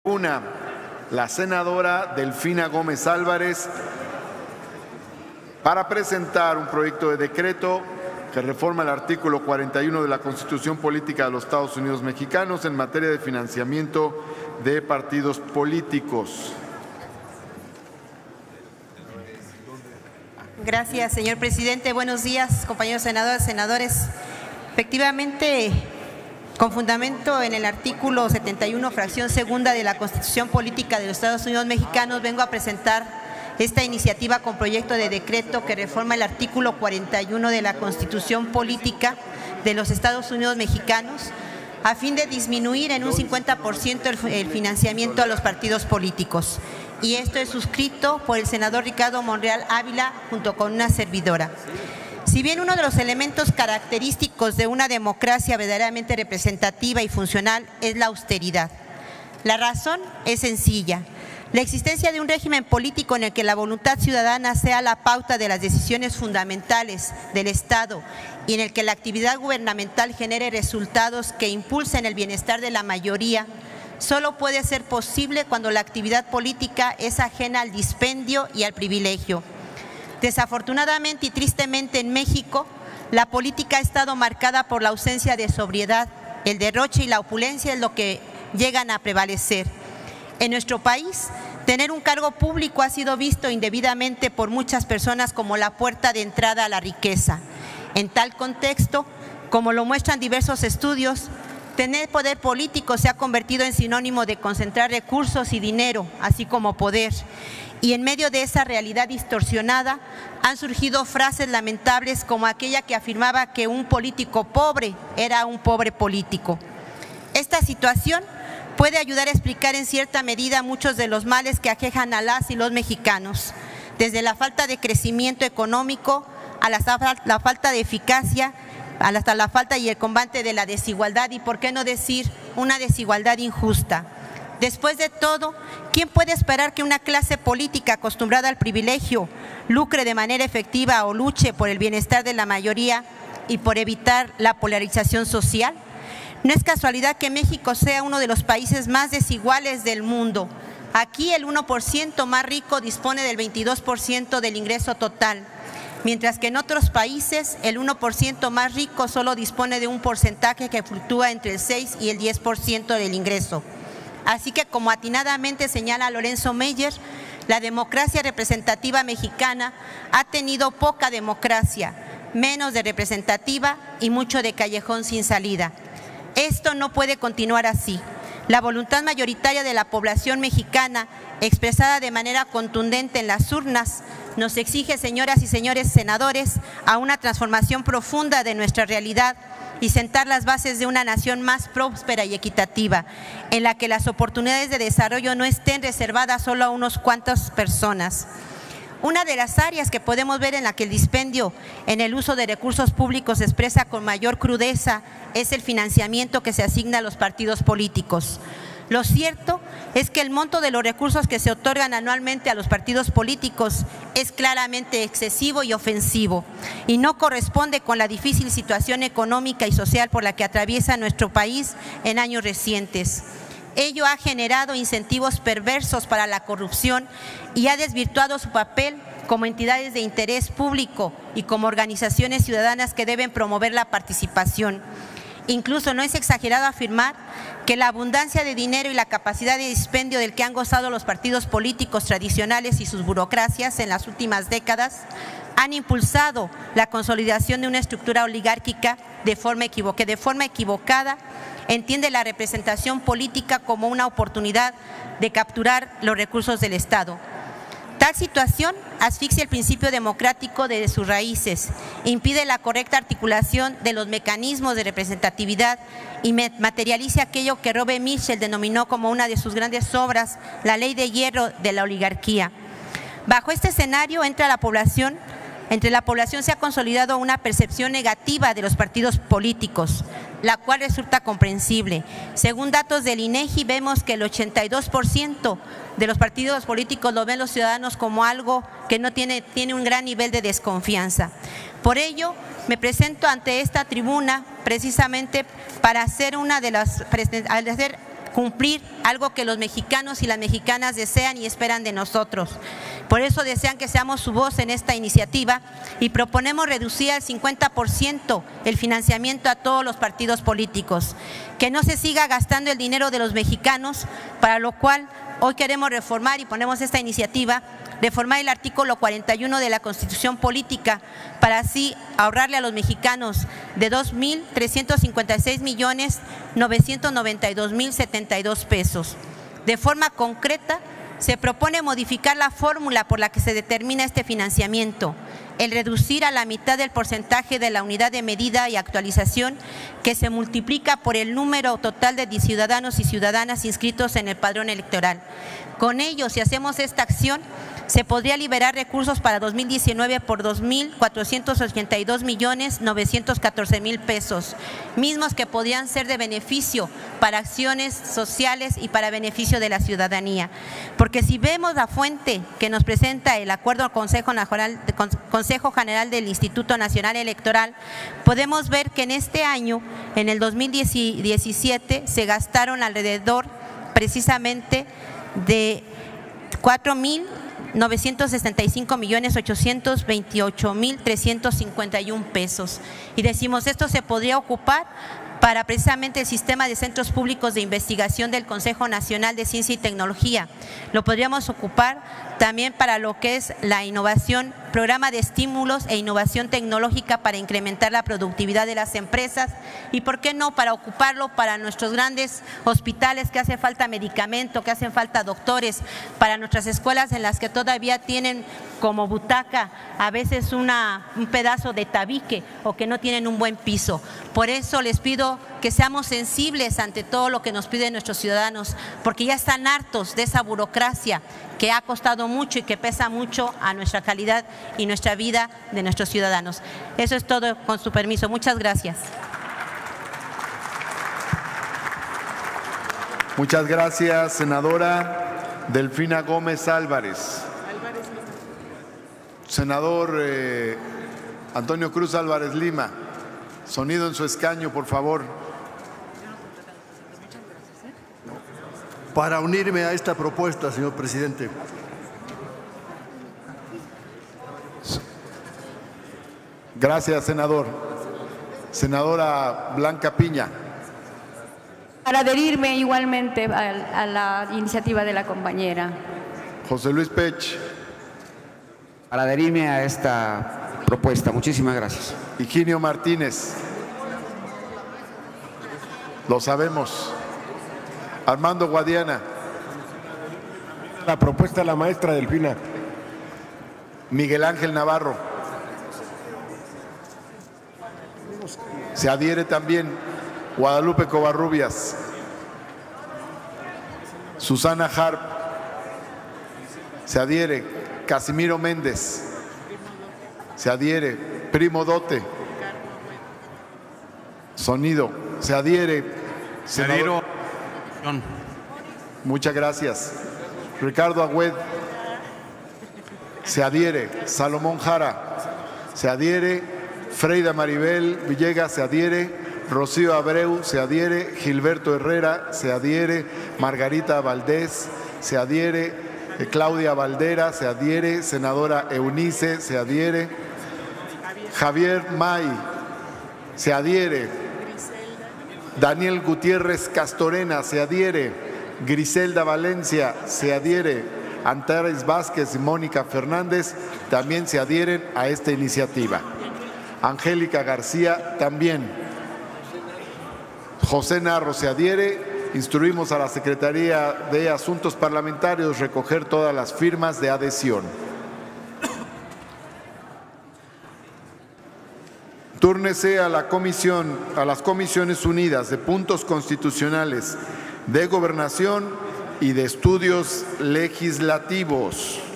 la senadora Delfina Gómez Álvarez, para presentar un proyecto de decreto que reforma el artículo 41 de la Constitución Política de los Estados Unidos Mexicanos en materia de financiamiento de partidos políticos. Gracias, señor presidente. Buenos días, compañeros senadores, senadores. Efectivamente, con fundamento en el artículo 71, fracción segunda de la Constitución Política de los Estados Unidos Mexicanos, vengo a presentar esta iniciativa con proyecto de decreto que reforma el artículo 41 de la Constitución Política de los Estados Unidos Mexicanos a fin de disminuir en un 50% el financiamiento a los partidos políticos. Y esto es suscrito por el senador Ricardo Monreal Ávila junto con una servidora. Si bien uno de los elementos característicos de una democracia verdaderamente representativa y funcional es la austeridad, la razón es sencilla. La existencia de un régimen político en el que la voluntad ciudadana sea la pauta de las decisiones fundamentales del Estado y en el que la actividad gubernamental genere resultados que impulsen el bienestar de la mayoría, solo puede ser posible cuando la actividad política es ajena al dispendio y al privilegio. Desafortunadamente y tristemente en México, la política ha estado marcada por la ausencia de sobriedad, el derroche y la opulencia es lo que llegan a prevalecer. En nuestro país, tener un cargo público ha sido visto indebidamente por muchas personas como la puerta de entrada a la riqueza. En tal contexto, como lo muestran diversos estudios, tener poder político se ha convertido en sinónimo de concentrar recursos y dinero, así como poder. Y en medio de esa realidad distorsionada han surgido frases lamentables como aquella que afirmaba que un político pobre era un pobre político. Esta situación puede ayudar a explicar en cierta medida muchos de los males que aquejan a las y los mexicanos, desde la falta de crecimiento económico a la falta de eficacia, hasta la falta y el combate de la desigualdad y, por qué no decir, una desigualdad injusta. Después de todo, ¿quién puede esperar que una clase política acostumbrada al privilegio lucre de manera efectiva o luche por el bienestar de la mayoría y por evitar la polarización social? No es casualidad que México sea uno de los países más desiguales del mundo. Aquí el 1% más rico dispone del 22% del ingreso total, mientras que en otros países el 1% más rico solo dispone de un porcentaje que fluctúa entre el 6 y el 10% del ingreso. Así que, como atinadamente señala Lorenzo Meyer, la democracia representativa mexicana ha tenido poca democracia, menos de representativa y mucho de callejón sin salida. Esto no puede continuar así. La voluntad mayoritaria de la población mexicana, expresada de manera contundente en las urnas, nos exige, señoras y señores senadores, a una transformación profunda de nuestra realidad y sentar las bases de una nación más próspera y equitativa, en la que las oportunidades de desarrollo no estén reservadas solo a unos cuantas personas. Una de las áreas que podemos ver en la que el dispendio en el uso de recursos públicos se expresa con mayor crudeza es el financiamiento que se asigna a los partidos políticos. Lo cierto es que el monto de los recursos que se otorgan anualmente a los partidos políticos es claramente excesivo y ofensivo y no corresponde con la difícil situación económica y social por la que atraviesa nuestro país en años recientes. Ello ha generado incentivos perversos para la corrupción y ha desvirtuado su papel como entidades de interés público y como organizaciones ciudadanas que deben promover la participación. Incluso no es exagerado afirmar que la abundancia de dinero y la capacidad de dispendio del que han gozado los partidos políticos tradicionales y sus burocracias en las últimas décadas han impulsado la consolidación de una estructura oligárquica que de forma equivocada entiende la representación política como una oportunidad de capturar los recursos del Estado. Tal situación asfixia el principio democrático desde sus raíces, impide la correcta articulación de los mecanismos de representatividad y materializa aquello que Robert Mitchell denominó como una de sus grandes obras, la ley de hierro de la oligarquía. Bajo este escenario, entre la población se ha consolidado una percepción negativa de los partidos políticos, la cual resulta comprensible. Según datos del INEGI, vemos que el 82% de los partidos políticos lo ven los ciudadanos como algo que no tiene un gran nivel de desconfianza. Por ello, me presento ante esta tribuna precisamente para hacer cumplir algo que los mexicanos y las mexicanas desean y esperan de nosotros. Por eso desean que seamos su voz en esta iniciativa y proponemos reducir al 50% el financiamiento a todos los partidos políticos, que no se siga gastando el dinero de los mexicanos, para lo cual hoy queremos reformar y ponemos esta iniciativa, reformar el artículo 41 de la Constitución Política para así ahorrarle a los mexicanos de 2.356.992.072 pesos. De forma concreta, se propone modificar la fórmula por la que se determina este financiamiento, el reducir a la mitad el porcentaje de la unidad de medida y actualización que se multiplica por el número total de ciudadanos y ciudadanas inscritos en el padrón electoral. Con ello, si hacemos esta acción, se podría liberar recursos para 2019 por 2.482.914.000 pesos, mismos que podrían ser de beneficio para acciones sociales y para beneficio de la ciudadanía. Porque si vemos la fuente que nos presenta el acuerdo al Consejo General del Instituto Nacional Electoral, podemos ver que en este año, en el 2017, se gastaron alrededor precisamente de 4.965.828.351 pesos. Y decimos, esto se podría ocupar para precisamente el sistema de centros públicos de investigación del Consejo Nacional de Ciencia y Tecnología. Lo podríamos ocupar también para lo que es la innovación, programa de estímulos e innovación tecnológica para incrementar la productividad de las empresas y, ¿por qué no?, para ocuparlo para nuestros grandes hospitales que hace falta medicamento, que hacen falta doctores, para nuestras escuelas en las que todavía tienen como butaca a veces un pedazo de tabique o que no tienen un buen piso. Por eso les pido que seamos sensibles ante todo lo que nos piden nuestros ciudadanos, porque ya están hartos de esa burocracia que ha costado mucho y que pesa mucho a nuestra calidad y nuestra vida de nuestros ciudadanos. Eso es todo, con su permiso. Muchas gracias. Muchas gracias, senadora Delfina Gómez Álvarez. Senador Antonio Cruz Álvarez Lima, sonido en su escaño, por favor. Para unirme a esta propuesta, señor presidente. Gracias, senador. Senadora Blanca Piña. Para adherirme igualmente a la iniciativa de la compañera. José Luis Pech. Para adherirme a esta propuesta. Muchísimas gracias. Higinio Martínez. Lo sabemos. Armando Guadiana. La propuesta de la maestra Delfina. Miguel Ángel Navarro. Se adhiere también Guadalupe Covarrubias. Susana Harp. Se adhiere Casimiro Méndez. Se adhiere Primo Dote. Sonido. Se adhiere senador. Muchas gracias. Ricardo Agüed. Se adhiere Salomón Jara. Se adhiere Freida Maribel Villegas. Se adhiere Rocío Abreu. Se adhiere Gilberto Herrera. Se adhiere Margarita Valdés. Se adhiere Claudia Valdera. Se adhiere senadora Eunice. Se adhiere Javier May. Se adhiere Daniel Gutiérrez Castorena. Se adhiere Griselda Valencia. Se adhiere Antares Vázquez y Mónica Fernández. También se adhieren a esta iniciativa. Angélica García también. José Narro se adhiere. Instruimos a la Secretaría de Asuntos Parlamentarios recoger todas las firmas de adhesión. Túrnese a las Comisiones Unidas de Puntos Constitucionales, de Gobernación y de Estudios Legislativos.